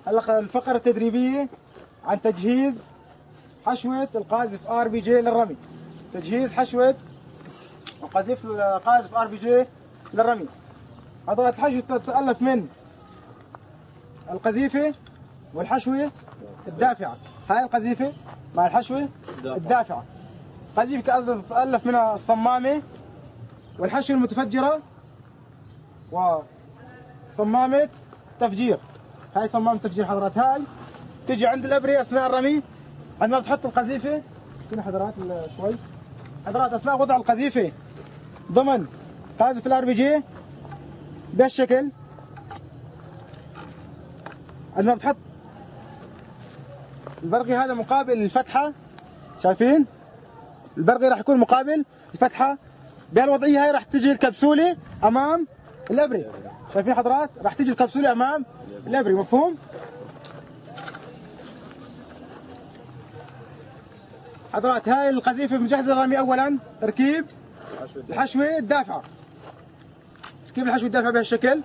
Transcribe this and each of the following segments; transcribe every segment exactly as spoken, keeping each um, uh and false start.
الفقرة التدريبية عن تجهيز حشوة القاذف ار بي جي للرمي. تجهيز حشوة القاذف القاذف ار بي جي للرمي. حضرات الحشوة تتألف من القذيفة والحشوة الدافعة. هاي القذيفة مع الحشوة الدافعة. القذيفة تتألف منها الصمامة والحشوة المتفجرة وصمامة تفجير. هاي صمامة تفجير حضرات. هاي تجي عند الابري اثناء الرمي عندما بتحط القذيفة. هنا حضرات شوي حضرات اثناء وضع القذيفة ضمن قاذف الار بي جي بهالشكل. عندما بتحط البرغي هذا مقابل الفتحة، شايفين؟ البرغي راح يكون مقابل الفتحة. بهالوضعية هاي راح تجي الكبسولة امام الابري. شايفين حضرات؟ راح تجي الكبسولة امام الابري. مفهوم؟ حضرات هاي القذيفة مجهزة للرمي. اولا تركيب الحشوة الدافعة. تركيب الحشوة الدافعة بهالشكل.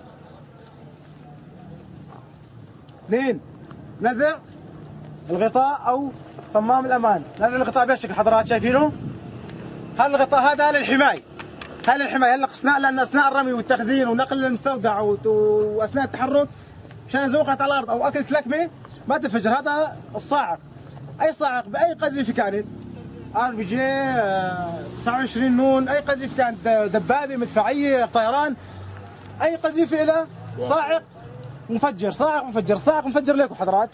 اثنين نزع الغطاء او صمام الامان. نزع الغطاء بهالشكل حضرات، شايفينه؟ هذا الغطاء هذا للحماية. هاي للحماية. هلا اثناء لان اثناء الرمي والتخزين ونقل المستودع واثناء التحرك مشان اذا وقعت على الارض او اكلت لكمه ما تنفجر. هذا الصاعق. اي صاعق باي قذيفه كانت ار بي جي تسعة وعشرين نون، اي قذيفه كانت دبابه مدفعيه طيران، اي قذيفه لها صاعق مفجر. صاعق مفجر صاعق مفجر لكم حضرات.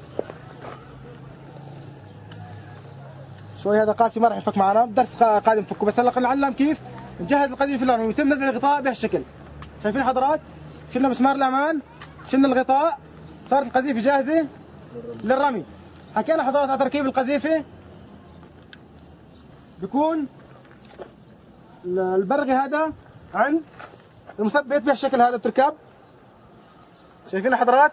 شوي هذا قاسي ما راح يفك معنا، بدرس قادم فكه. بس هلا نعلم كيف نجهز القذيفه للرمي ويتم نزع الغطاء بهالشكل. شايفين حضرات؟ شلنا مسمار الامان، شلنا الغطاء، صارت القذيفه جاهزه للرمي. حكينا حضرات على تركيب القذيفه. بيكون البرغي هذا عند المثبت بهالشكل. هذا بتركب، شايفين حضرات؟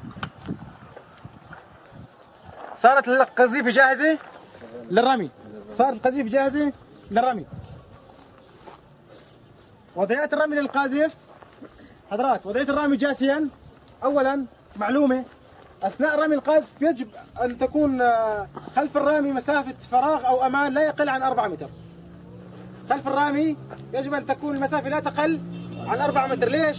صارت القذيفه جاهزه للرمي. صارت القذيفه جاهزه للرمي. وضعيات الرمي للقاذف حضرات. وضعيه الرمي جاسيا. اولا معلومه، اثناء رمي القاذف يجب ان تكون خلف الرامي مسافه فراغ او امان لا يقل عن أربعة متر. خلف الرامي يجب ان تكون المسافه لا تقل عن أربعة متر. ليش؟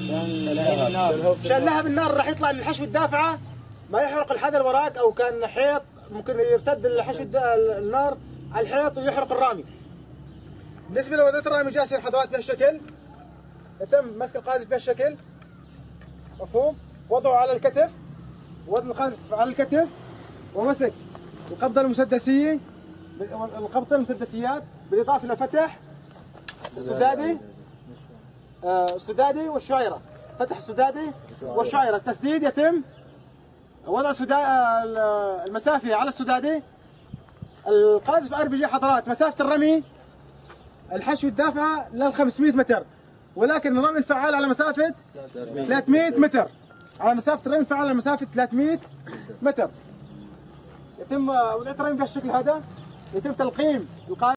مشان لهب النار راح يطلع من الحشوه الدافعه ما يحرق الحدا اللي وراك، او كان حيط ممكن يرتد الحشو النار على الحيط ويحرق الرامي. بالنسبه لوضعيه الرامي جاسيا حضرات بهالشكل. يتم مسك القاذف بهالشكل. مفهوم؟ وضعه على الكتف، وضع القاذف على الكتف، ومسك القبضه المسدسيه، القبضه المسدسيات، بالاضافه الى فتح السداده السداده والشعيره. فتح السداده والشعيره. التسديد يتم وضع المسافه على السداده. القاذف ار بي جي حضرات مسافه الرمي الحشو الدافعه لل خمسمئة متر، ولكن الرمي الفعال على مسافه ثلاثمئة متر. على مسافه الرمي الفعال على مسافه ثلاثمئة متر. يتم وضعيه الرمي بهالشكل هذا. يتم تلقيم القاذف